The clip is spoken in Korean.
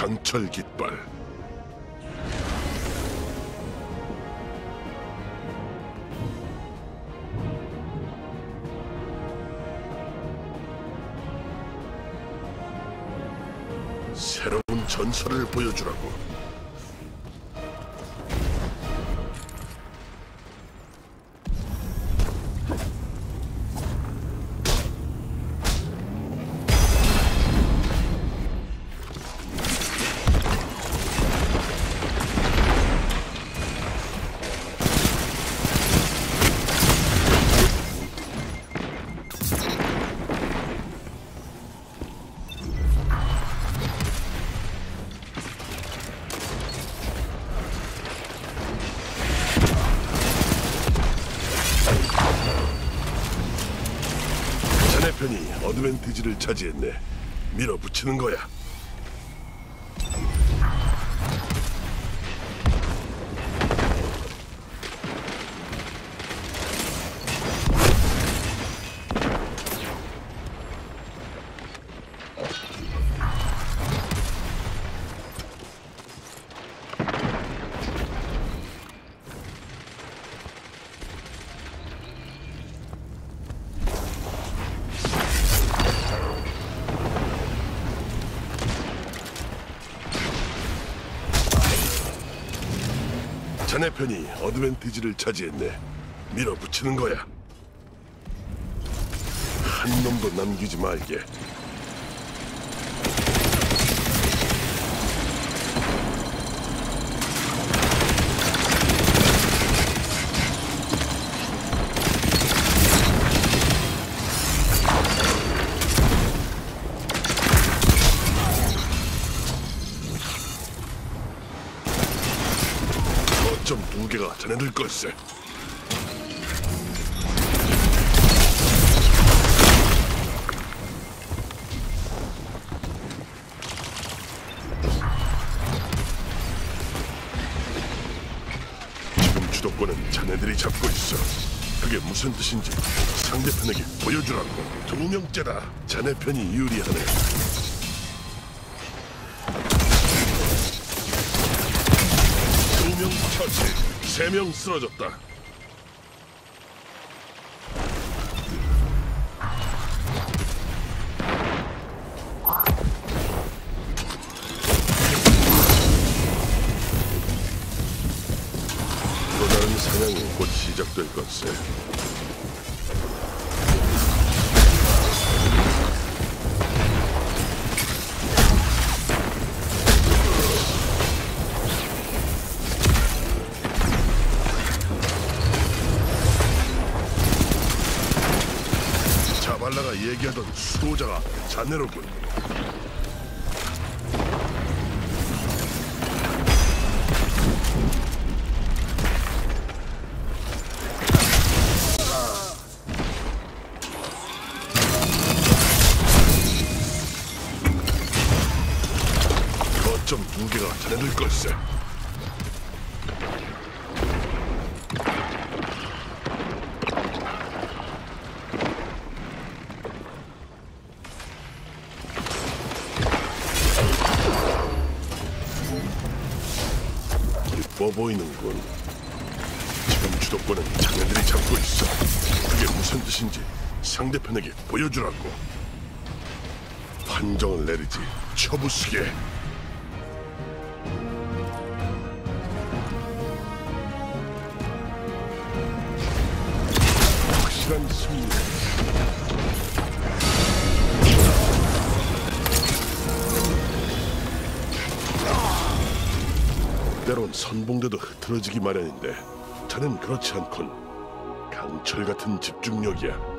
강철 깃발. 새로운 전설을 보여주라고. 자네 편이 어드밴티지를 차지했네. 밀어붙이는 거야. 자네 편이 어드밴티지를 차지했네. 밀어붙이는 거야. 한 놈도 남기지 말게. 거점 2개가 자네들 걸세. 지금 주도권은 자네들이 잡고 있어. 그게 무슨 뜻인지 상대편에게 보여주라고. 2명째다. 자네 편이 유리하네. 2명 처치, 3명 쓰러졌다. 또 다른 사냥이 곧 시작될 것세. 자발라가 얘기하던 수호자가 자네로군. 거점 2개가 자네들 걸세. 이뻐 보이는군. 지금 주도권은 자네들이 잡고 있어. 그게 무슨 뜻인지 상대편에게 보여주라고. 판정을 내리지. 쳐부수게. 확실한 승리. 때론 선봉대도 흐트러지기 마련인데 자넨 그렇지 않군. 강철 같은 집중력이야.